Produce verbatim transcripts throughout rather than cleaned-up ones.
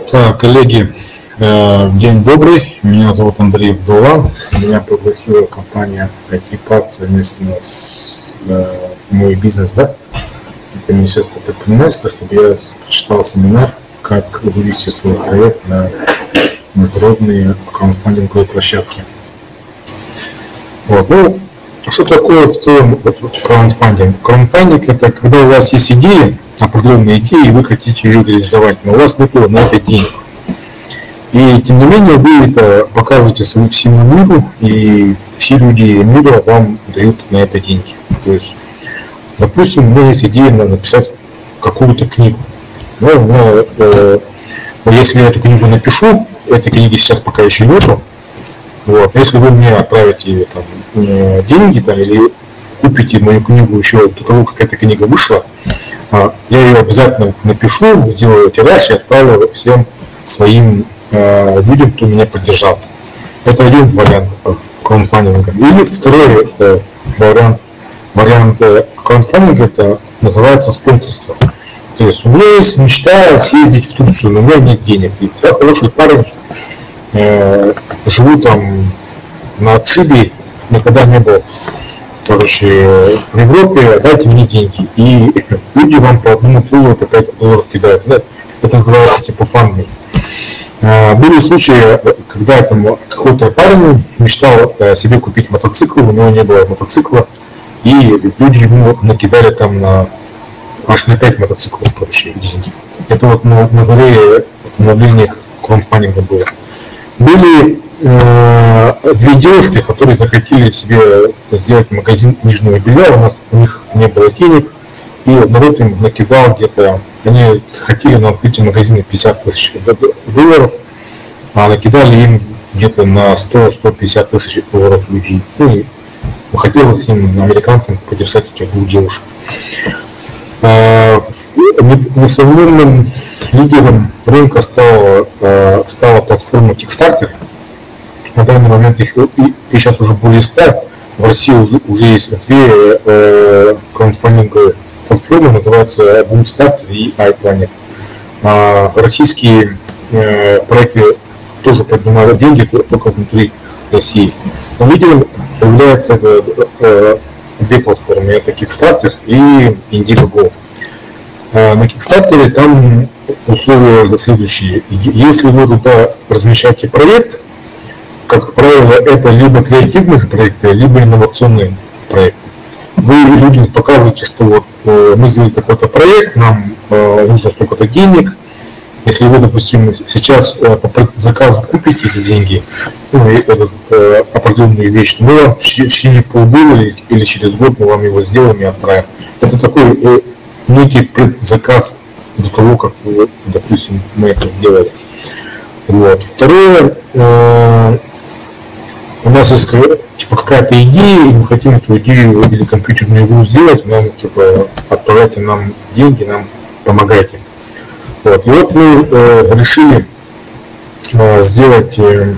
Так, коллеги, день добрый. Меня зовут Андрей Абдулла. Меня пригласила компания ай ти-парк совместно с мой бизнес, да? Это Министерство предпринимательства, чтобы я прочитал семинар, как вывести свой проект на международные краундфандинговые площадки. Вот. Ну, что такое в целом краундфандинг? Краундфандинг – это когда у вас есть идея, определенная идея, и вы хотите ее реализовать, но у вас нет на это денег. И тем не менее вы это показываете всему миру, и все люди мира вам дают на это деньги. То есть, допустим, у меня есть идея написать какую-то книгу. Но, но, э, если я эту книгу напишу, этой книги сейчас пока еще нету. Вот. Если вы мне отправите там, деньги там, или купите мою книгу еще до того, как эта книга вышла, я ее обязательно напишу, сделаю тираж и отправлю всем своим э, людям, кто меня поддержал. Это один вариант краундфандинга. Или второй э, вариант, вариант э, краундфандинга, это называется спонсорство. То есть у меня есть мечта съездить в Турцию, но у меня нет денег. И я хороший парень, э, живу там на отшибе, никогда не был. Короче, в Европе дайте мне деньги, и люди вам по одному доллару, по пять долларов кидают. Это называется типа фандинг. Были случаи, когда там какой-то парень мечтал себе купить мотоцикл, у него не было мотоцикла, и люди ему накидали там на аж на пять мотоциклов, короче, деньги. Это вот на, на заре становления краундфандинга было. Были э, две девушки, которые захотели себе сделать магазин книжного белья, у нас у них не было денег, и народ им накидал где-то, они хотели на открытие магазина пятьдесят тысяч долларов, а накидали им где-то на сто — сто пятьдесят тысяч долларов людей. Ну, и хотелось им, американцам, поддержать этих двух девушек. Несомненным лидером рынка стала, стала платформа Kickstarter. На данный момент их и сейчас уже более ста. В России уже есть две э, краундфандинговые платформы, называются Boomstarter и iPlanet. А российские э, проекты тоже поднимают деньги только внутри России. Но лидером является э, э, две платформы, это Kickstarter и Indiegogo. На Kickstarter там условия следующие. Если вы туда размещаете проект, как правило, это либо креативный проект, либо инновационный проект. Вы людям показываете, что вот мы сделали такой-то проект, нам нужно столько-то денег. Если вы, допустим, сейчас по заказу купите эти деньги, ну, эту э, определенную вещь, мы вам в течение полгода или, или через год мы вам его сделаем и отправим. Это такой э, некий предзаказ до того, как, допустим, мы это сделали. Вот. Второе, э, у нас есть типа, какая-то идея, и мы хотим эту идею или компьютерную игру сделать, нам типа, отправляйте нам деньги, нам помогайте. Вот. И вот мы э, решили э, сделать э,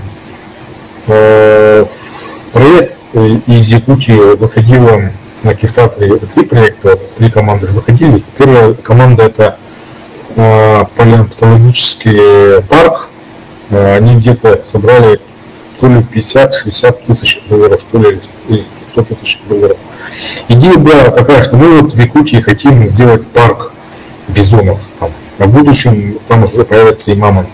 э, проект из Якутии. Выходило на Kickstarter три проекта, три команды выходили. Первая команда — это э, палеонтологический парк. Э, они где-то собрали то ли пятьдесят — шестьдесят тысяч долларов, то ли сто тысяч долларов. Идея была такая, что мы вот в Якутии хотим сделать парк бизонов. Там. А в будущем там уже появятся и мамонты.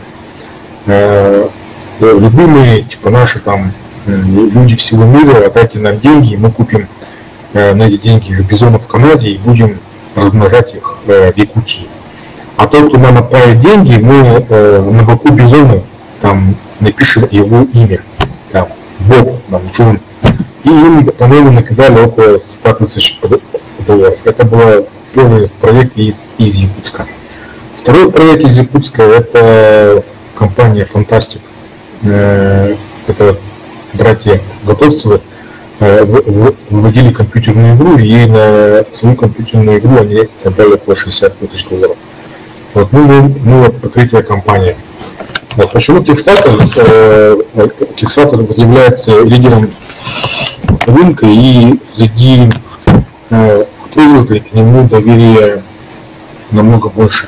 Э, любимые, типа наши там люди всего мира, отдайте нам деньги, и мы купим э, на эти деньги бизонов в Канаде и будем размножать их э, в Якутии. А тот, кто нам отправит деньги, мы э, на боку бизона там напишем его имя. Там Боб, там Джон. И им, по-моему, накидали около ста тысяч долларов. Это был первый проект из, из Якутска. Второй проект из Якутска — это компания Fantastic. Это братья Готовцевы выводили компьютерную игру, и на свою компьютерную игру они собрали около шестьдесят тысяч долларов. Вот, ну, мы, мы вот третья компания. Вот, почему Kickstarter? Kickstarter является лидером рынка, и среди пользователей к нему доверие намного больше.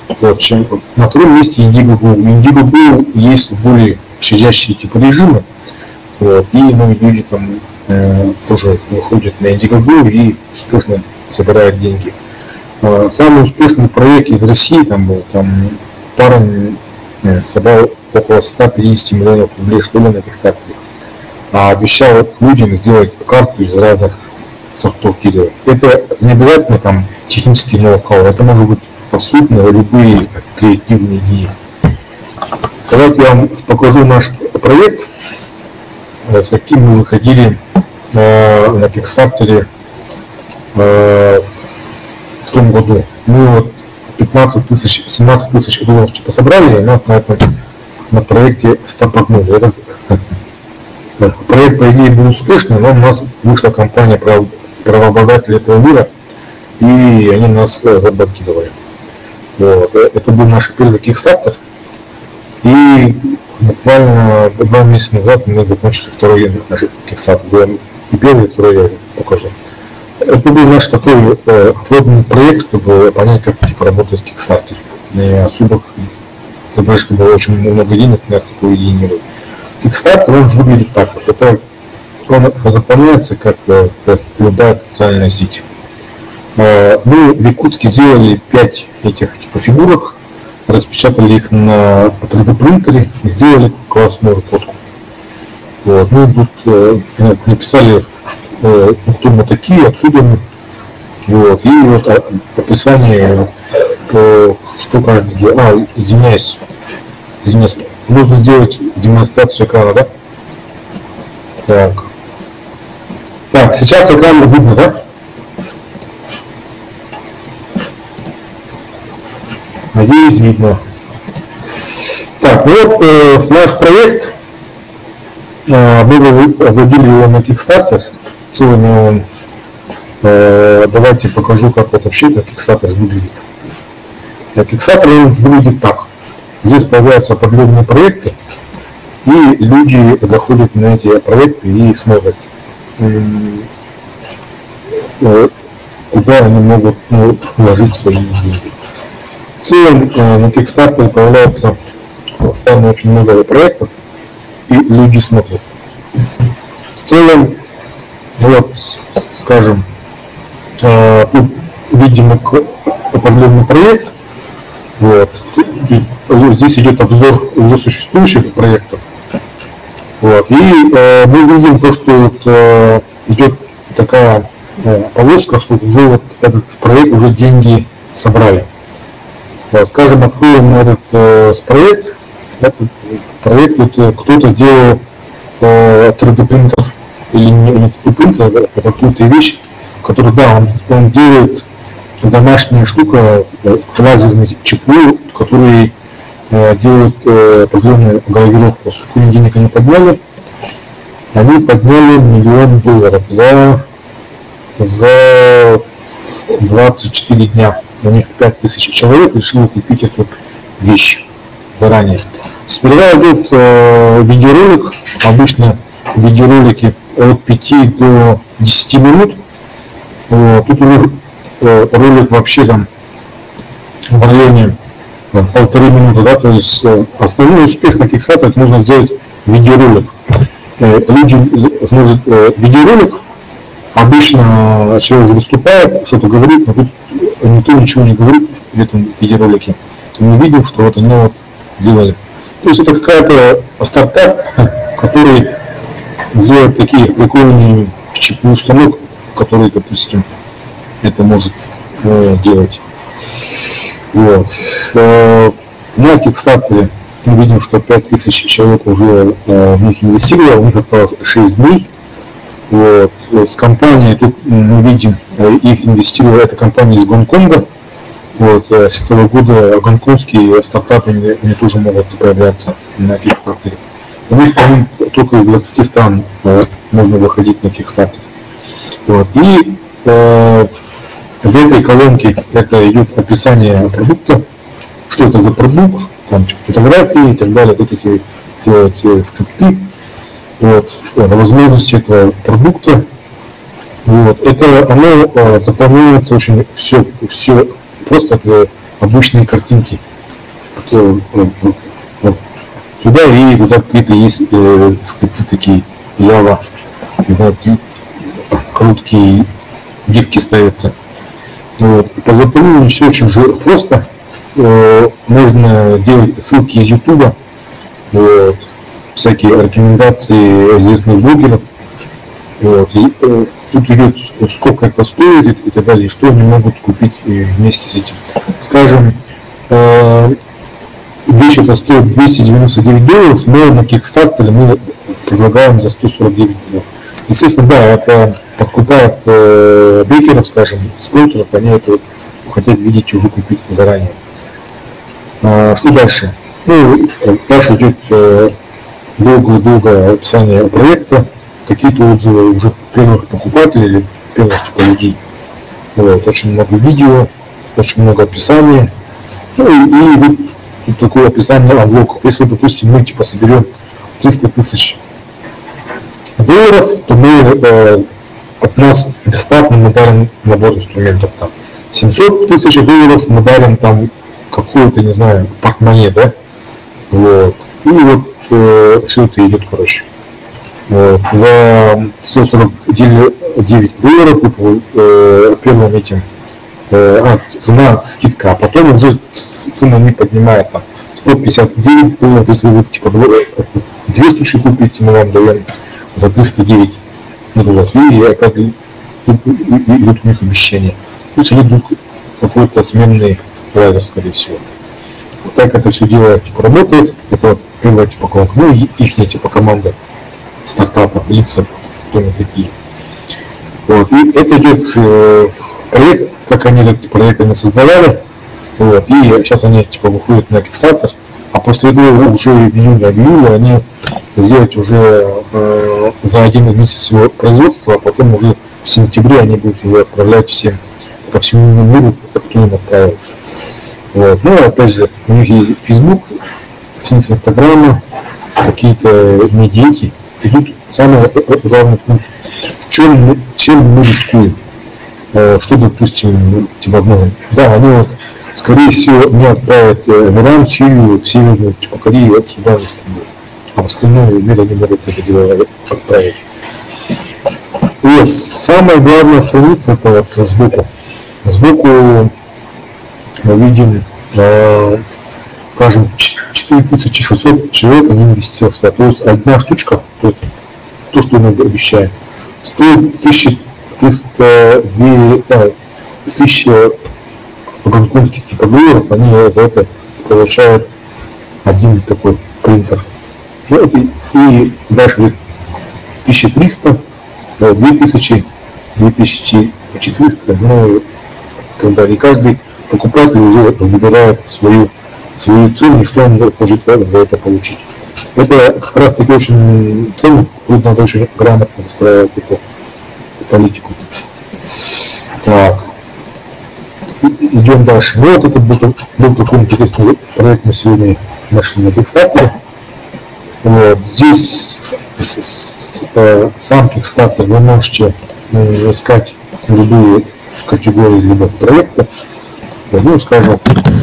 Вот, чем на втором месте Indiegogo. У Indiegogo есть более щадящие типа режимы, вот, и ну, люди там э, тоже выходят на Indiegogo и успешно собирают деньги. Э, самый успешный проект из России там был, там парень э, собрал около ста пятидесяти миллионов рублей, что ли, на Kickstarter, а обещал людям сделать карту из разных сортов дерева. Это не обязательно там технический ноу-хау, это может быть абсолютно любые креативные идеи. Давайте я вам покажу наш проект, с каким мы выходили э, на Kickstarter э, в том году. Мы вот пятнадцать тысяч, семнадцать тысяч долларов типа собрали, и нас на этом на проекте стартанули. Этот проект, по идее, был успешный, но у нас вышла компания правообладателей этого мира, и они нас заблокировали. Вот. Это был наш первый Kickstarter, и буквально два месяца назад мы закончили второй наш Kickstarter. И первый, и второй я покажу. Это был наш такой э, пробный проект, чтобы понять, как типа, работает Kickstarter. Не особо собрать, чтобы было очень много денег, на такую идею не было. Kickstarter, он выглядит так вот. Это, он заполняется как, как любая социальная сеть. Мы в Якутске сделали пять этих типа фигурок, распечатали их на три дэ принтере и сделали классную фотку. Вот. Мы тут э, написали, э, кто мы такие, откуда мы. Вот. И вот описание, э, что каждый делает. А, извиняюсь, извиняюсь. Нужно делать демонстрацию экрана, да? Так. Так, сейчас экран видно, да? Надеюсь, видно. Так, ну вот э, наш проект. Э, мы вводили его на Kickstarter. В целом, э, э, давайте покажу, как вот вообще этот Kickstarter выглядит. Kickstarter он выглядит так. Здесь появляются определенные проекты, и люди заходят на эти проекты и смотрят, куда они могут ну, вложить свои деньги. В целом на Kickstarter появляется там очень много проектов, и люди смотрят. В целом, вот, скажем, тут видим определенный проект. Вот. Здесь идет обзор уже существующих проектов. Вот. И э, мы видим то, что вот, э, идет такая э, полоска, что уже вот этот проект уже деньги собрали. Вот. Скажем, откроем этот э, проект. Этот проект вот, кто-то делал э, три дэ принтер или не, не три дэ принтер, это какую-то вещь, которую, да, он, он делает домашняя штука, лазерный чехол, который э, делает э, определенную гравировку. Сколько денег они подняли? Они подняли миллион долларов за, за двадцать четыре дня. У них пять тысяч человек решили купить эту вещь заранее. Сперва идет э, видеоролик, обычно видеоролики от пяти до десяти минут. Вот. Тут уже ролик вообще там в районе там, полторы минуты, да, то есть основной успех на Kickstarter нужно сделать видеоролик. Люди смотрят видеоролик, обычно человек выступает, что-то говорит, но тут никто ничего не говорит в этом видеоролике. Мы видим, что вот они вот делали. То есть это какая-то стартап, который делает такие прикольные чипы установок, которые, допустим, это может э, делать. Вот. Э, на Kickstarter мы видим, что пять тысяч человек уже э, в них инвестировало, у них осталось шесть дней. Вот. С компанией тут мы видим, э, их инвестировала эта компания из Гонконга. Вот. Э, с этого года гонконгские стартапы они, они тоже могут появляться на Kickstarter. У них только из двадцати стран э, можно выходить на Kickstarter. Вот. И э, в этой колонке это идет описание продукта, что это за продукт, там фотографии и так далее, тут эти делать скрипты, вот, возможности этого продукта. Вот. Это оно заполняется очень все, все просто обычные картинки. Вот, вот, сюда и вот какие-то есть э, скрипты такие, Java, знаете, короткие гифки ставятся. Вот. По заполнению все очень же просто. Э, можно делать ссылки из YouTube, вот, всякие рекомендации известных блогеров. Вот. И, э, тут идет, сколько это стоит и так далее, что они могут купить вместе с этим. Скажем, э, вещь это стоит двести девяносто девять долларов, но на Kickstarter мы предлагаем за сто сорок девять долларов. Естественно, да, это подкупает э, бейкеров, скажем, спонсоров, они это хотят видеть и уже купить заранее. А, что дальше? Ну, дальше идет э, долгое-долгое описание проекта, какие-то отзывы уже первых покупателей или первых типа людей. Вот, очень много видео, очень много описания. Ну и, и вот тут такое описание блоков. Если, допустим, мы типа соберем триста тысяч долларов, то мы э, от нас бесплатно мы дарим набор инструментов. Там семьсот тысяч долларов мы дарим там какую-то, не знаю, портмоне, да? Вот. И вот э, все это идет, короче. Вот. За сто сорок девять долларов э, первым этим э, а, цена скидка, а потом уже цена не поднимает там сто пятьдесят девять долларов, если вы типа две штучки купите, мы вам даем за триста девять долларов. И опять идут у них обещания. Пусть идут какой-то сменный лазер, скорее всего. Вот так это все дело типа работает. Это вот первая типа команда, ну и их типа команда стартапа, лица, кто они такие. Вот. И это идет э, в проект, как они этот проект они создавали. Вот. И сейчас они типа выходят на Kickstarter. А после этого уже в июне-июле они сделать уже э, за один месяц его производства, а потом уже в сентябре они будут его отправлять всем по всему миру, кто им отправил. Вот. Ну, опять же, у них есть Facebook, страница Инстаграма, какие-то медийки. И тут самый главный пункт, чем мы, чем мы рискуем, э, что, допустим, возможно. Да, они вот, скорее всего, не отправят в Иран, Сирию, в Северную, типа Корею, Судан, а в остальное мир они могут это дело отправить. И самая главная страница это вот сбоку. Сбоку мы видим, э, скажем, четыре тысячи шестьсот человек они инвестировали. То есть одна штучка, то, есть, то что мы обещаем, стоит тысяча триста две тысячи гонконгских типа долларов, они за это получают один такой принтер. И, и дальше тысяча триста, две тысячи, две тысячи четыреста, ну, когда и каждый покупатель уже выбирает свою, свою цену, и что он может за это получить. Это как раз таки очень ценно, тут надо очень грамотно выстраивать эту политику. Так. Идем дальше. Ну вот это был, был такой интересный проект, мы сегодня нашли на Kickstarter. Вот. Здесь с, с, с, э, сам Kickstarter вы можете э, искать любые категории либо проекта. Ну, скажем,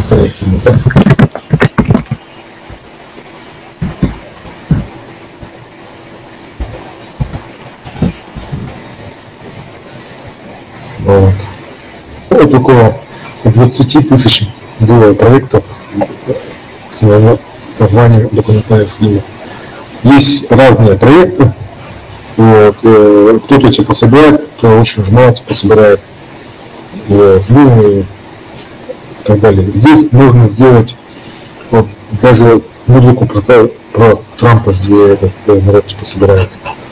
вот. Вот около двадцати тысяч было проектов с названием документальных фильмов. Есть разные проекты. Вот. Кто-то типа собирает, кто очень жмат, типа собирает. Вот. Ну и так далее. Здесь можно сделать вот, даже музыку про, про Трампа, где этот народ типа собирает.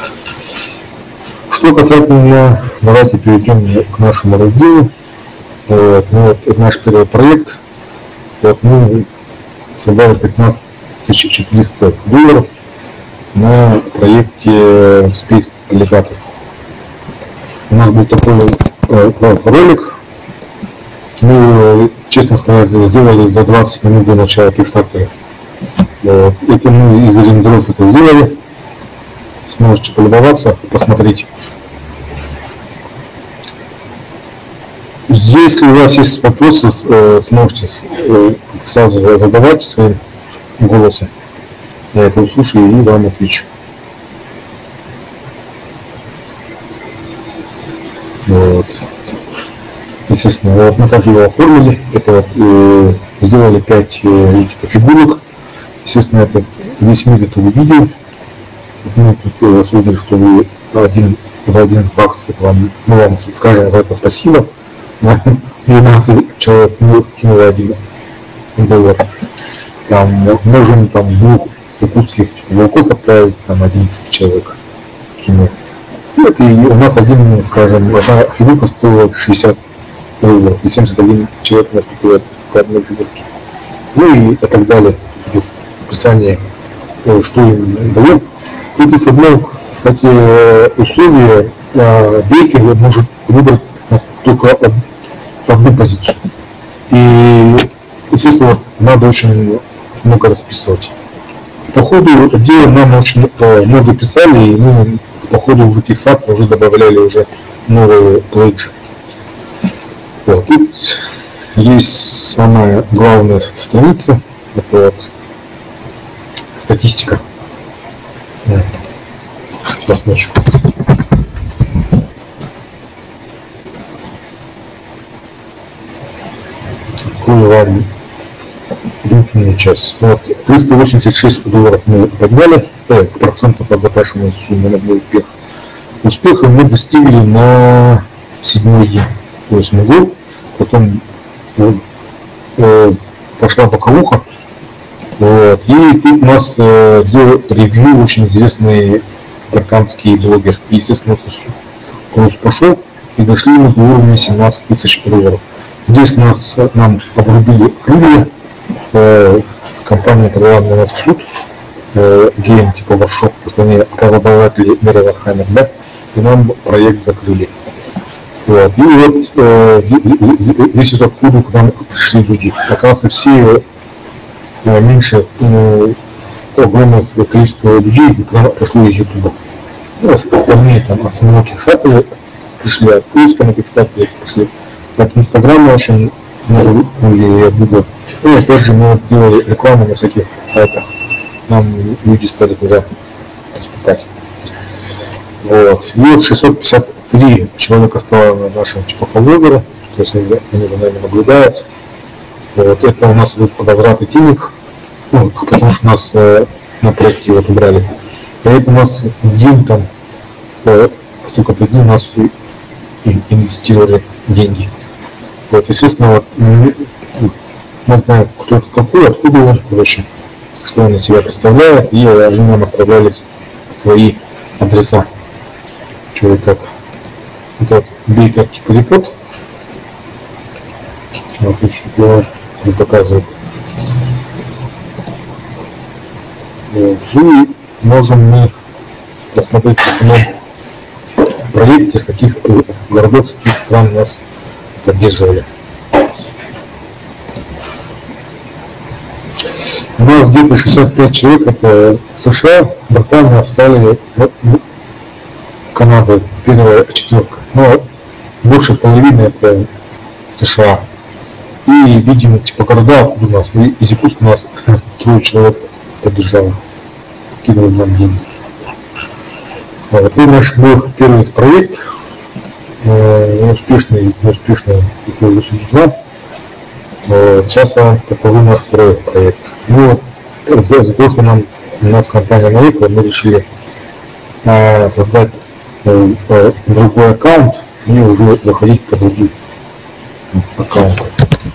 Что касательно, давайте перейдем к нашему разделу. Вот, ну, вот, это наш первый проект. Вот, мы собрали пятнадцать тысяч четыреста долларов на проекте Space Alligator. У нас был такой э, ролик. Мы, честно сказать, сделали за двадцать минут до начала Kickstarter. Вот. Это мы из рендеров это сделали. Сможете полюбоваться, посмотреть. Если у вас есть вопросы, сможете сразу задавать своим голосом. Я это услышаю и вам отвечу. Вот. Естественно, вот мы так его оформили. Это вот, э, сделали пять э, фигурок. Естественно, это весь мир это увидел. Мы тут э, создали, что вы один за один бакс, вам, мы вам скажем за это спасибо. двенадцать человек ну, кинуло один доллар. Там можем там двух якутских волков отправить, там один человек кинул. Вот, и у нас один, скажем, одна фигурка стоила шестьдесят долларов, и семьдесят один человек у нас купил по одной фигурке. Ну и так далее. В описании, что им даем. Тут есть одно, кстати, условие, бейкер может выбрать только одну позицию. И, естественно, надо очень много расписывать. По ходу дела нам очень много писали, и мы по ходу в Kickstarter уже добавляли уже новые плейджи. Вот. Тут есть самая главная страница, это вот статистика. Сейчас ночью. Какую вам длительную часть. Вот, триста восемьдесят шесть долларов мы подняли, э, процентов от запрашиваемой суммы на мой успех. Успеха мы достигли на седьмой день. То есть мы год, потом э, пошла боковуха. Вот, и тут у нас э, сделал ревью очень известный американский блогер. И, естественно, курс пошел, и дошли мы до уровня семнадцать тысяч долларов. Здесь нас, нам обрубили крылья, э, компания провела на нас в суд, э, гейм типа Warshop, просто они правообладатели мира Warhammer, да, и нам проект закрыли. Вот. И вот э, здесь из откуда к нам пришли люди. Оказывается, все э, меньше э, огромное количество людей к нам пришло из Ютуба. Ну, остальные там от самого Kickstarter пришли, от поиска на Kickstarter пришли. От Инстаграма очень много или Google. И опять же мы делали рекламу на всяких сайтах. Нам люди стали туда поступать. Вот. И вот шестьсот пятьдесят три человека стало на нашем типа фолловере, то есть они за нами наблюдают. Вот. Это у нас идут подозвраты денег, ну, потому что нас э, на проекте вот убрали. И это у нас в день там, э, столько по дню у нас инвестировали деньги. Вот, естественно, вот, мы, мы знаем, кто это какой, откуда он, короче, что он из себя представляет, и они нам отправляли свои адреса. Что и как. Это бейкер типа репорт. Вот еще не показывает. Вот. И можем мы посмотреть в самом проекте, с каких городов, с каких стран нас поддерживали. У нас где-то шестьдесят пять человек, это США, Британия, Австралия, Канада, первая четверка. Но больше половины это США. И, видимо, типа города, откуда у нас, из Якутска у нас трое человек поддержало, кинули нам деньги. Вот. И наш был первый проект, э, успешный, неуспешный, как уже судить вам. Вот. Сейчас он такой у нас второй проект. Ну, за, за то, что нам, у нас компания наехала, мы решили э, создать э, э, другой аккаунт и уже выходить по другим аккаунтам.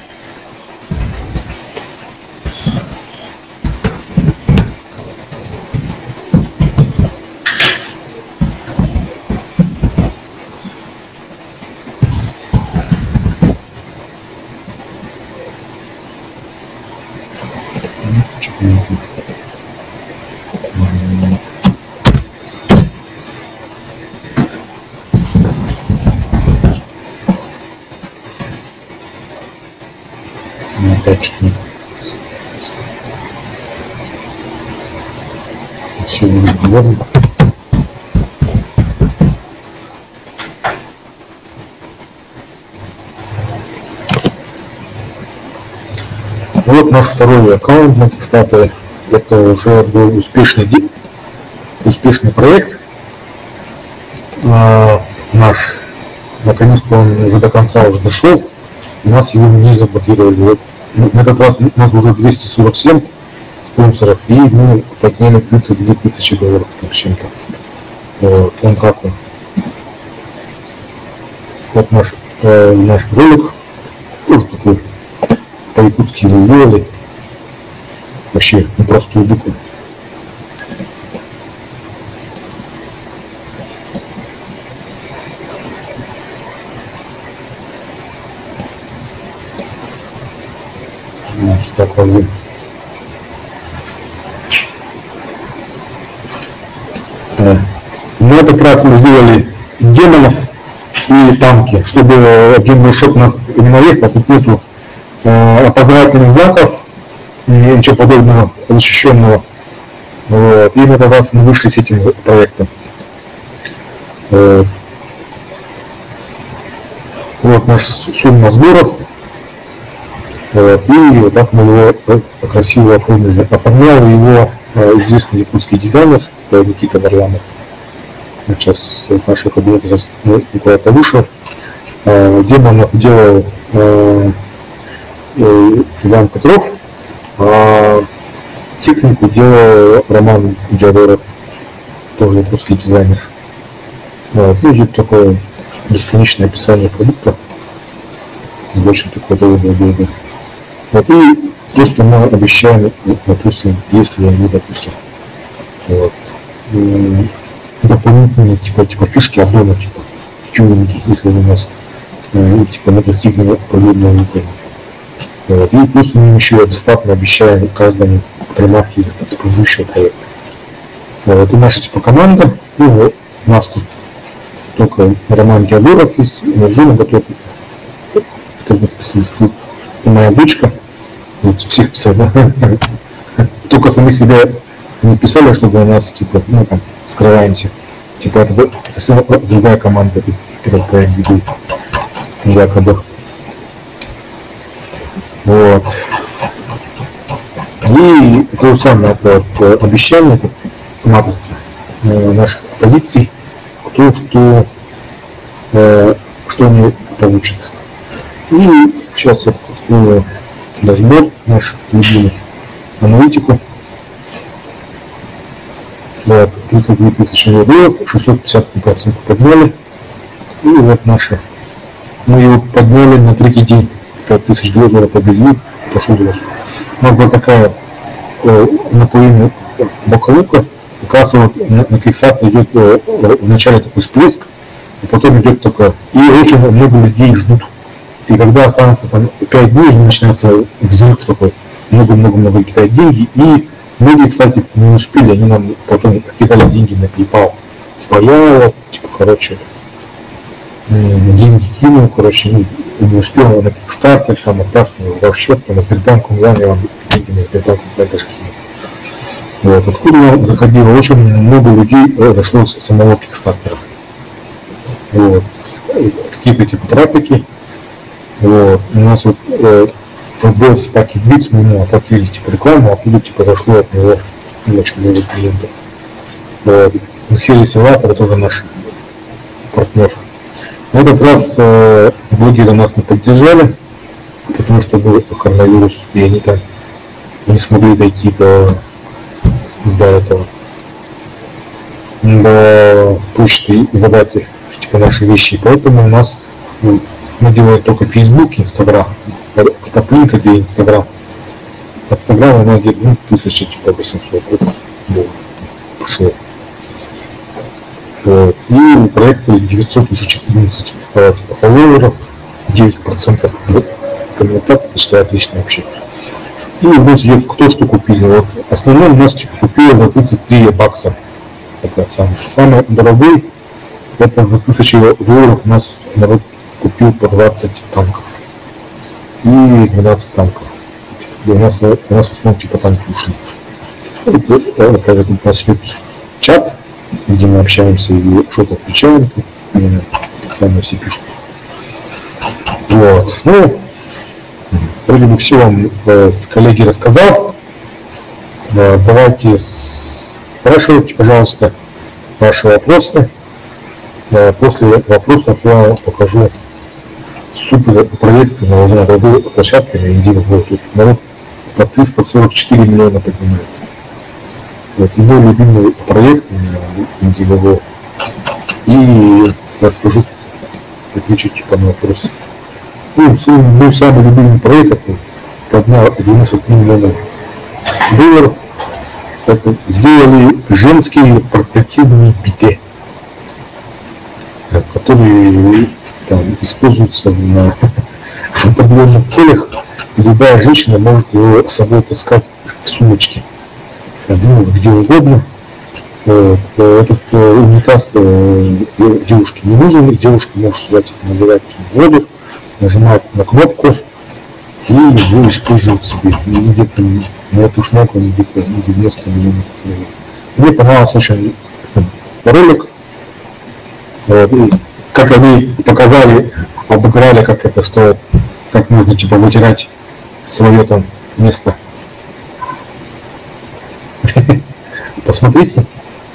Все будет. Вот наш второй аккаунт на Kickstarter. Это уже был успешный, успешный проект. А, наш, наконец-то он уже до конца уже дошел. У нас его не заблокировали. Вот, на этот раз у нас уже двести сорок семь спонсоров, и мы подняли тридцать две тысячи долларов с чем-то. Вот, он как он. Вот наш, э, наш ролик. Тоже такой по-якутски его сделали. Вообще непростую букву. Значит, так вот. На этот раз мы сделали демонов и танки, чтобы один большой нас не наехал, тут нету э, опознавательных знаков, ничего подобного защищенного. Вот. И на этот раз мы вышли с этим проектом. Вот, вот наш сумма сборов. Вот. И вот так мы его красиво оформили. Оформлял его э, известный якутский дизайнер Никита Варламов. Сейчас с нашего кабинета куда-то вышел. Демонов делал э, э, Иван Петров, а технику делал Роман Диадоров, тоже якутский дизайнер. Вот. Ну, идет такое бесконечное описание продукта. Очень такое долгое-долгое. Вот. И то, что мы обещаем, допустим, если они, допустим, вот, дополнительные типа, типа фишки аддона, типа тюнинги, если у нас э, типа мы достигнем определенного уровня. Вот. И плюс мы еще бесплатно обещаем каждому примарке с предыдущего проекта. Вот. И наша типа команда, ну вот, у нас тут только Роман Теодоров есть, Жена готов, как бы специалист, и моя дочка, вот, всех писать, да? Только сами себя не писали, чтобы у нас типа, ну там, скрываемся. Типа это совсем другая команда этот проект ведет. Якобы. Вот. И то же самое, это вот, обещание, это матрица э, наших позиций, кто что, э, что они получат. И сейчас я открою дашборд наш любимый, аналитику. Вот, тридцать две тысячи долларов, шестьсот пятьдесят процентов подняли. И вот наши. Мы его подняли на третий день. пять тысяч долларов победили, пошел рост. У нас была такая э, наполовину боковука. Оказывается, вот, на, на Kickstarter идет э, вначале такой всплеск, и потом идет только. И очень много людей ждут. И когда останется там пять дней, начинается взрыв такой. Много-много-много кидать деньги. И многие, кстати, не успели, они нам потом кидали деньги на PayPal. Типа я вот, типа, короче, деньги кинул, короче, не, не успел на Kickstarter, там отправьте мне в ваш счет, там, с Сбербанком, главное, я вам деньги на Сбербанк даже кинул. Вот, откуда заходило очень много людей, зашло с самого Kickstarter. Вот, какие-то типа трафики. Вот, у нас вот э, футбол с паки Блиц, мы ему оплатили типа рекламу, а оттуда типа зашло от него очень много клиентов. Вот. Михаил Силатор тоже наш партнер. В этот раз э, блогеры нас не поддержали, потому что был коронавирус, и они там не смогли дойти до, до этого, до почты и задать типа наши вещи. Поэтому у нас ну, мы делаем только Facebook, Instagram. Топлинка для Instagram. От Instagram у нас где-то ну, тысяча типа восемьсот вот, пришло. Вот. И у проекта девятьсот уже четырнадцать стало типа фолловеров, девять процентов комментаций, это что отлично вообще. И вот идет кто что купили. Вот основной у нас типа купили за тридцать три бакса. Это самый, самый дорогой. Это за тысячу долларов у нас народ купил по двадцать танков. И двенадцать танков. И у нас, у нас в основном типа танки ушли. Это, это, это у нас идет чат, где мы общаемся и что-то отвечаем. Постоянно все пишут. Вот. Ну, вроде бы все вам э, коллеги рассказал. Э, давайте спрашивайте, пожалуйста, ваши вопросы. Э, после вопросов я покажу супер проект на уже на площадке на неделю. Вот тут народ по триста сорок четыре миллиона поднимает. Вот мой любимый проект на неделю. И расскажу, отвечу типа на вопросы. Ну, мой самый любимый проект это поднял девяносто три миллиона долларов. Это сделали женские портативные биты, которые там используются на определенных целях. Любая женщина может его с собой таскать в сумочке, где угодно. Этот унитаз девушке не нужен, девушка может сюда набирать воду, нажимает на кнопку и его используют себе. Где-то на эту шмотку где-то девяносто миллионов. Мне понравился очень ролик. Как они показали, обыграли, как это стоит, как нужно типа вытирать свое там место. Посмотрите.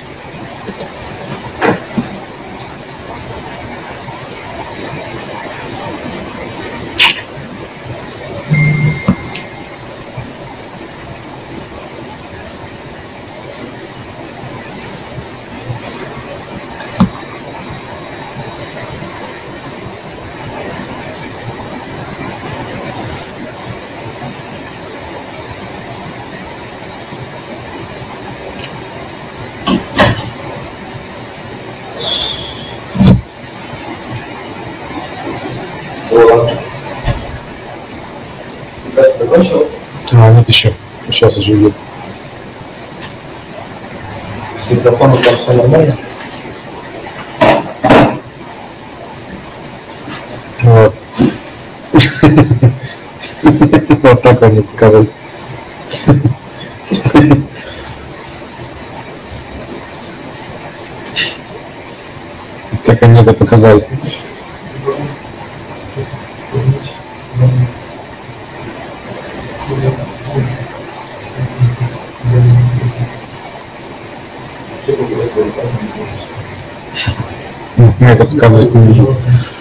А, нет еще. Сейчас уже идет. С микрофоном там все нормально? Вот. Вот так они показали. Так они это показали. Мы это показывать не будем.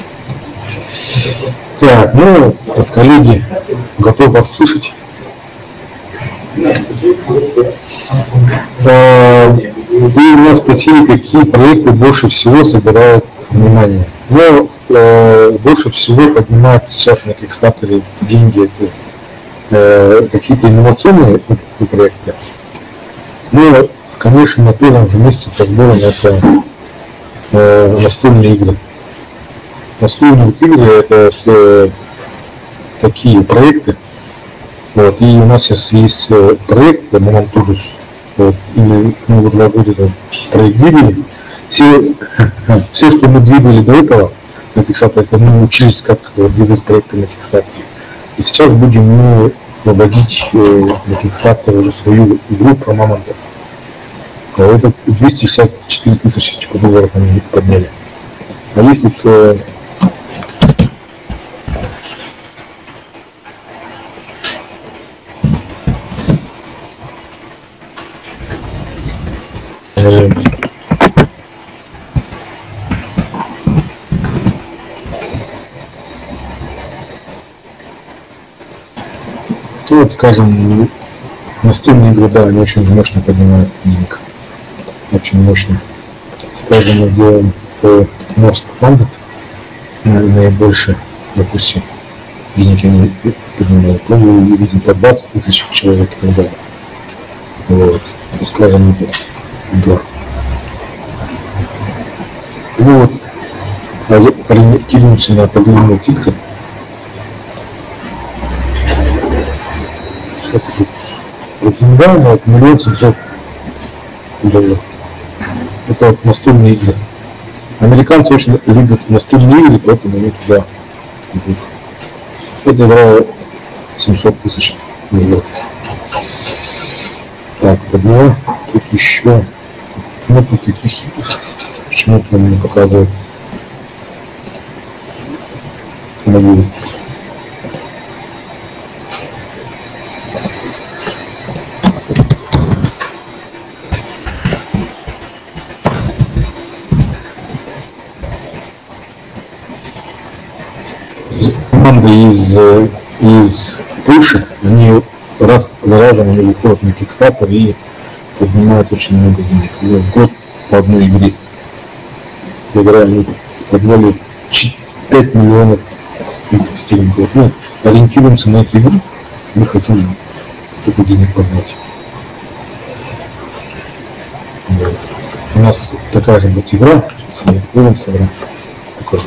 Так, ну, раз коллеги готовы вас слушать. Вы у нас спросили, какие проекты больше всего собирают внимание. Ну, э, больше всего поднимают сейчас на Kickstarter деньги это, э, какие-то инновационные проекты. Ну, конечно, на первом же месте по сборам это э, настольные игры. Настольные игры это э, такие проекты. Вот, и у нас сейчас есть проект Моментурус. Вот, и мы вот два года этот проект двигали. Все, все, что мы двигали до этого на Kickstarter, это мы учились, как двигать проекты на Kickstarter. И сейчас будем мы выводить э, на Kickstarter уже свою игру про мамонтов. Это двести шестьдесят четыре тысячи типа, долларов они подняли. А есть тут э, э, то вот, скажем, настольные игры, да, они очень мощно поднимают денег. Очень мощно. Скажем, мы делаем по Most Funded наибольше, допустим, денег они поднимают. Ну, мы видим по двадцать тысяч человек и так далее. Вот. Скажем, да. Ну вот, ориентируемся на подобные титры. Вот недавно вот миллион семьсот долларов. Это вот настольные игры. Американцы очень любят настольные игры, поэтому они туда идут. Это игра семьсот тысяч долларов. Так, подняла. Тут еще много таких игр. Почему-то он не показывает. Могу. команды из, из Польши, они раз за разом они выходят на Kickstarter и поднимают очень много денег. В год по одной игре. Игра они подняли пять миллионов стерлингов. Ну, ориентируемся на эту игру, мы хотим только денег поднять. Вот. У нас такая же будет игра, сейчас я откроем, собрать, покажу.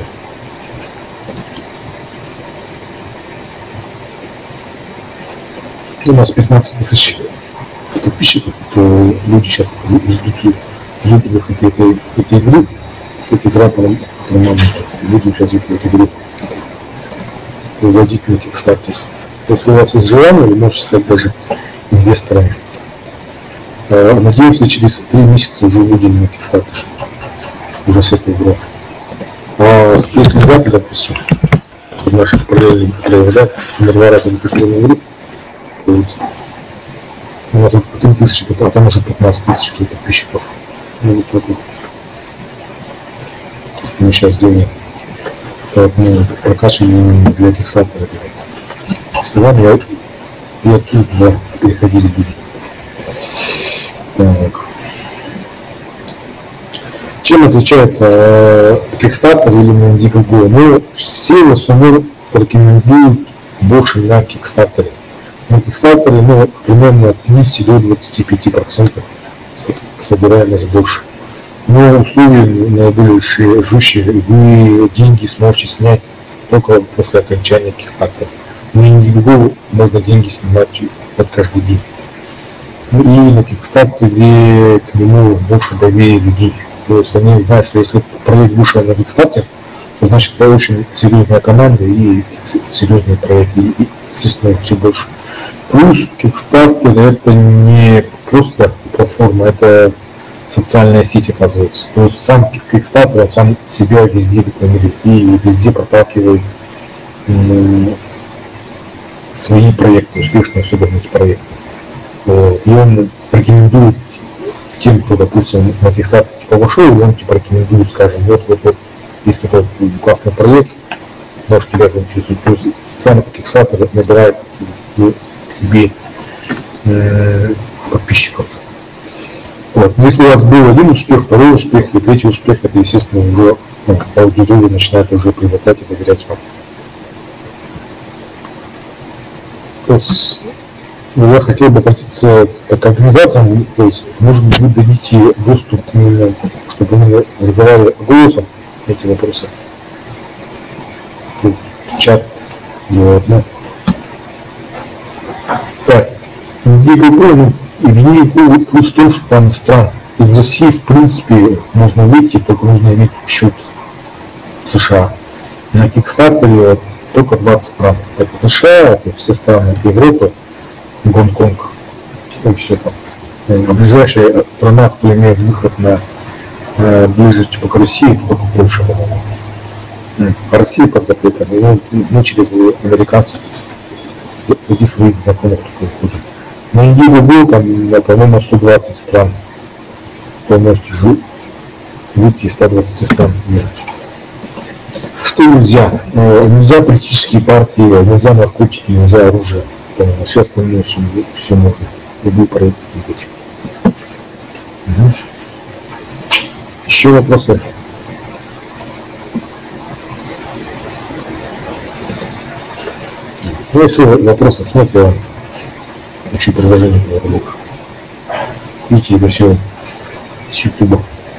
У нас пятнадцать тысяч подписчиков, то люди сейчас ждут, ждут выход этой, этой игры. Эта игра прям люди сейчас ждут эту игру. Выводить на Kickstarter. Если у вас есть желание, вы можете стать даже инвесторами. Надеемся, через три месяца уже выйдем на Kickstarter. Уже с этой игрой. А с песней даты, допустим, в наших параллельных проводах, на два раза выпустили на игру. У нас тут три тысячи, а там уже пятнадцать тысяч подписчиков. Ну, вот так вот. Мы сейчас делаем мы прокачиваем для Kickstarter. Ладно, я и отсюда туда переходили будем. Так. Чем отличается Kickstarter или Indiegogo? Ну, все в основном рекомендуют больше на Kickstarter. На Kickstarter, ну, примерно от десяти до двадцати пяти процентов собираемость больше. Но условия наиболее жестче, вы деньги сможете снять только после окончания Kickstarter. На Indiegogo можно деньги снимать под каждый день. Ну и на Kickstarter к нему больше доверия людей. То есть они знают, что если проект вышел на Kickstarter, то значит это очень серьезная команда и серьезный проект, и, естественно, еще больше. Плюс Kickstarter это не просто платформа, это социальная сеть, оказывается. То есть сам Kickstarter, он сам себя везде рекламирует и везде проталкивает м- свои проекты, успешные особенно эти проекты. И он рекомендует тем, кто, допустим, на Kickstarter типа вошел, и он типа рекомендует, скажем, вот, вот, вот, если это классный проект, может тебя заинтересует. То есть сам Kickstarter набирает к тебе э, подписчиков. Вот. Но если у вас был один успех, второй успех и третий успех, это, естественно, уже ну, аудитория начинает уже привыкать и доверять вам. То есть, я хотел бы обратиться к организаторам, то есть, может быть, вы дадите доступ, чтобы мы задавали голосом эти вопросы. Чат. Вот, ну. Так, Indiegogo, и в Indiegogo плюс в том, что там стран. Из России, в принципе, можно выйти, только нужно иметь счет в США. На Kickstarter только двадцать стран. Это США, это все страны Европы, Гонконг, и все там. А ближайшая страна, кто имеет выход на, на ближе типа, к России, это только Польша, по-моему. А Россия под запретом, и мы через американцев, среди своих знакомых только выходим. На Indiegogo там, по-моему, сто двадцать стран. Вы можете выйти из ста двадцати стран. Что нельзя? Нельзя политические партии, нельзя наркотики, нельзя оружие. Все остальное все, все можно. Любые проекты быть. Угу. Еще вопросы? Ну, если вопросы, смотрите, я учу приложение для работы. Видите, это все с YouTube.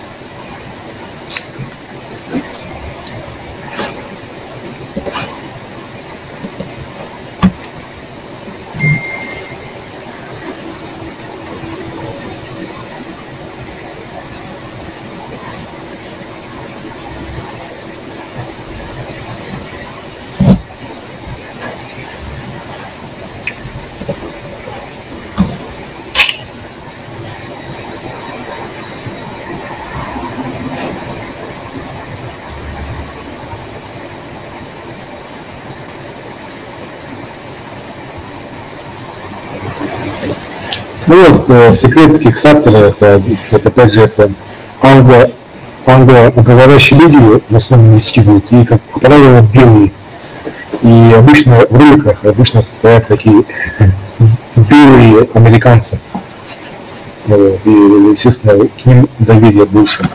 Ну вот, э, секрет Kickstarter, это, это опять же, это англо, англоговорящие люди в основном инвестируют, и, как правило, белые. И обычно в роликах обычно стоят такие белые американцы. И, естественно, к ним доверие больше.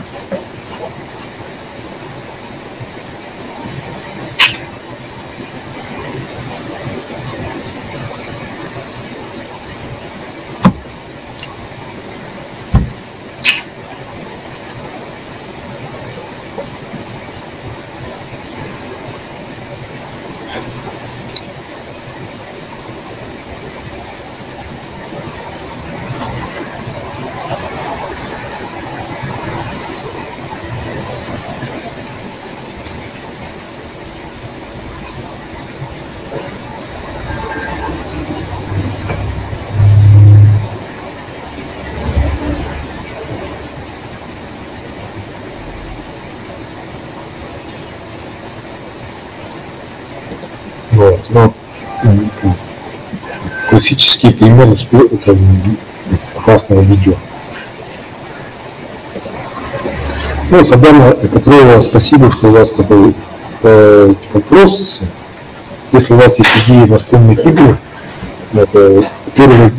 Вот. Но классический пример это классного видео. Ну, Сабана Петрова, спасибо, что у вас такой э, вопрос. Если у вас есть идеи настольных игр, это первое,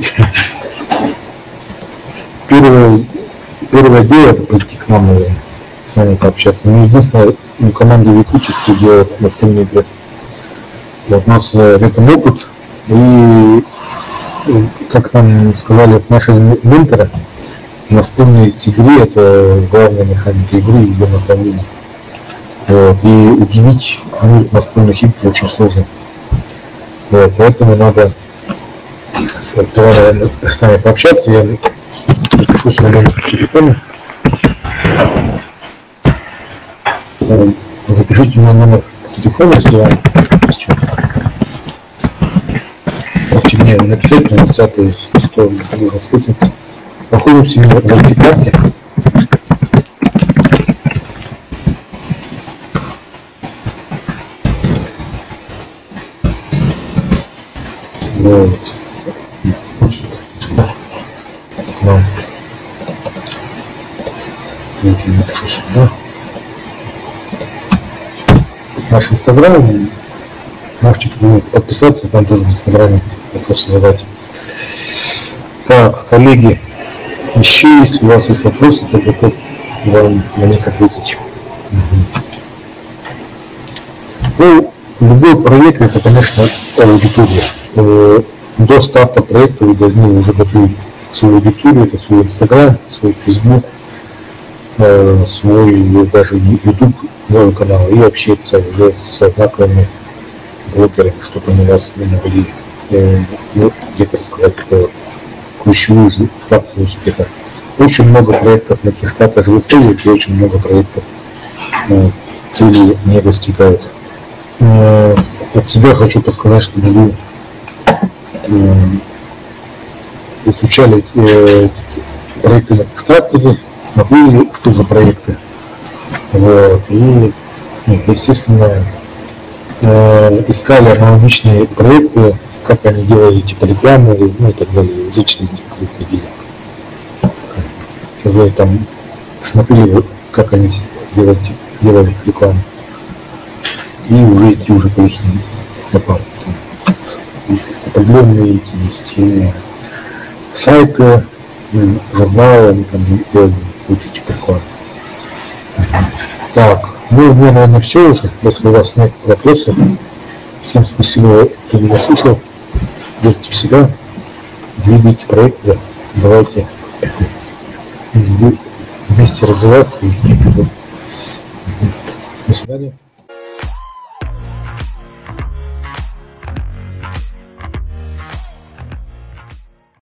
первое, первое дело это прийти к нам и с нами пообщаться. Мы единственное у команды Викучи, кто делает настольные игры. Вот у нас в этом опыт, и, как нам сказали наши менторы, настольные игры это главная механика игры и ее направление. Вот, и удивить мир настольных игр очень сложно. Вот, поэтому надо с, с нами пообщаться. Я запишу свой номер телефона. Запишите мой номер телефона, если вам мне написать, на десятую, что нужно встретиться. Находимся в мультиплатке. Вот. Нам. Напишу сюда. Наш инстаграм. Можете подписаться, там тоже в инстаграме вопросы задать. Так, коллеги, еще если у вас есть вопросы, то готов вам на них ответить. Ну, любой проект это, конечно, аудитория. До старта проекта вы должны уже готовить свою аудиторию, это свой инстаграм, свой фейсбук, свой даже ютуб, новый канал и общаться уже со знакомыми блогерами, чтобы они вас не могли ну, где-то рассказать ключевую факторы успеха. Очень много проектов на Kickstarter выходит и очень много проектов э, цели не достигают. Э, от себя хочу подсказать, чтобы вы э, изучали э, проекты на Kickstarter, смотрели, что за проекты. Вот, и, естественно, э, искали аналогичные проекты, как они делали типа рекламу, ну и так далее, изучили их выходили. Вы там смотрели, как они делали, делали рекламу. И уже идти уже по их стопам. Определенные есть сайты, журналы, они там делали типа рекламу. Так, ну, мне, наверное, все уже. Если у вас нет вопросов, всем спасибо, кто меня слушал. Верьте в себя, двигайте проекты, давайте вместе развиваться. До свидания.